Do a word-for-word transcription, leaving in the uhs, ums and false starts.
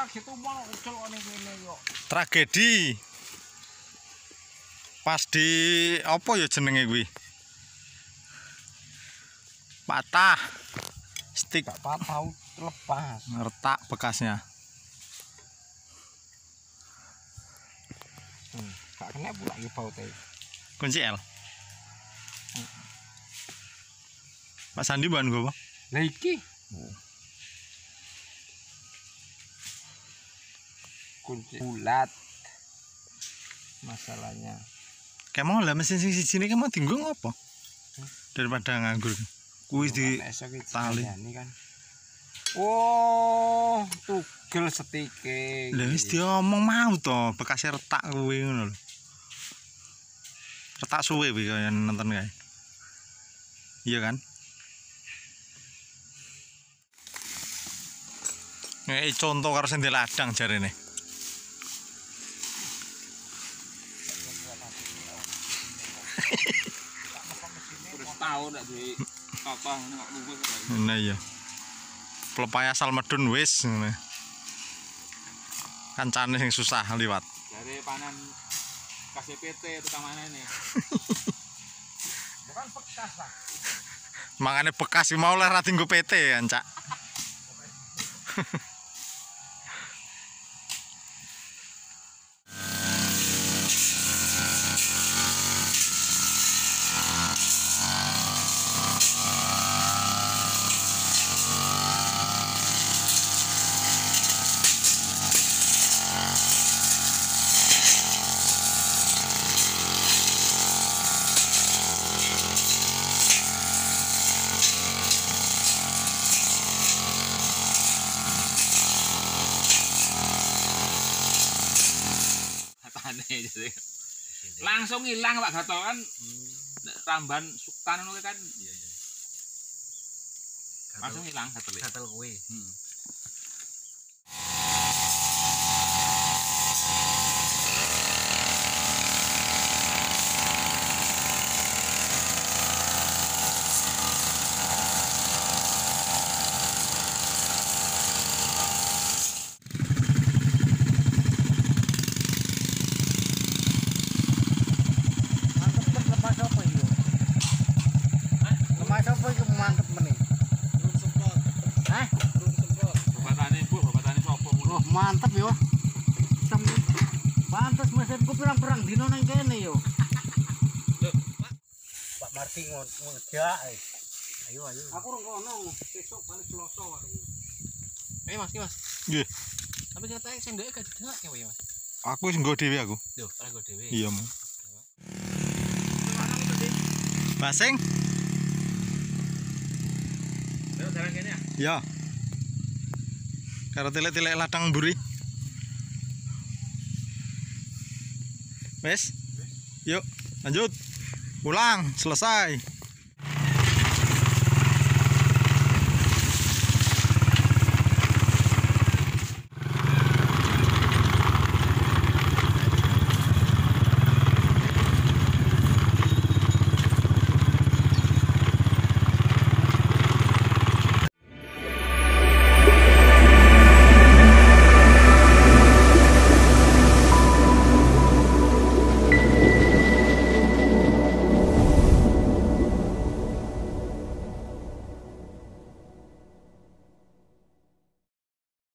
Tragedi. Pas di apa ya jenenge kuwi? Patah. Stik Gak patah lepas. retak bekasnya. Hmm, gak kena pula iki baute. Kunci L. Pak Sandi bahan gue apa? Lah iki. Kunci bulat. Masalahnya. Kayak mau lah mesin sing siji iki mau dienggo ngopo? Daripada nganggur. Kuwi di tali. Kan. Oh, tugel setike. Lah wis diomong mau to, bekasnya retak kuwi ngono lho. Retak suwe kuwi kaya nonton kae. Iya kan? Nek contoh karo sendel ladang jarene. Terus tau ndak duwe apa nek luwih kok. Nah iya. Pelepai asal medun wis ngene. Kancane sing susah liwat. Jare panen K C P T tukang manene. Bukan bekas lah. Mangane bekas ki mau lah ra dienggo P T kan, Cak. Langsung hilang Pak Gatot kan. Nek tambahan suktan ngono kan. Iya iya. Langsung hilang gatel. Gatel kuwi. Heeh. Mantep meneh. Belum sempat. Hah? Belum sempat. Babatane, Bu, babatane sapa ngono? Oh, mantep yo. Pantes mesinku pirang-pirang dino nang kene yo. Loh, Pak. Pak Marti ngejak. Ayo, ayo. Aku ora ngono, sesuk balik Selasa wae. Eh, Mas, Mas. Nggih. Tapi katanya sendeke gak didake wae, Mas. Aku wis nggo dhewe aku. Lho, ora nggo dhewe. Iya, Mu. Basing. Jalan kene ya? Ya. Karo tilek-tilek ladang mburi. Wes. Yuk, lanjut. Ulang, selesai.